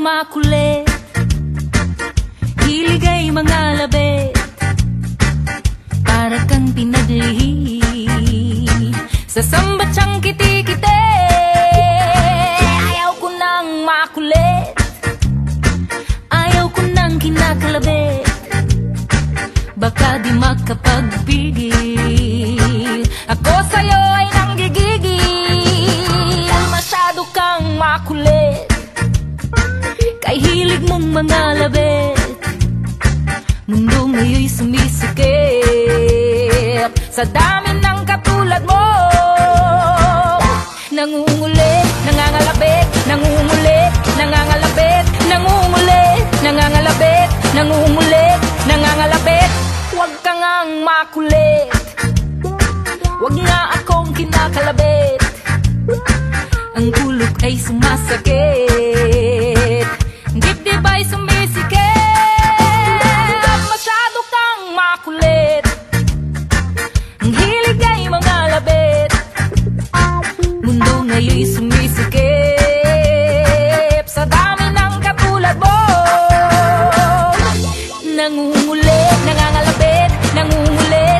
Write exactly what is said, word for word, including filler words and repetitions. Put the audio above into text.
makulit, hilig ay mga labit, para kang pinaglihi sa sambatsang kiti-kiti. Ayaw ko nang makulit, ayaw ko nang kinakalabit, baka di makapagpigil. Ako sa'yo ay nanggigigil. Masyado kang makulit, kay hilig mong mga labit, mundo ngayon'y sumisikip sa dami ng katulad mo. Nangungulit, nangangalabit, nangungulit, nangangalabit, nangungulit, nangangalabit, nangungulit, nangangalabit. Huwag ka ngang makulit, huwag nga akong kinakalabit, ang kulog ay sumasakit, dibdib ay sumisikip. Masyado kang makulit, ang hilig ay mga labit, mundo ngayon'y sumisikip sa dami ng katulad mo. Nangungulit, nangangalabit, nangungulit,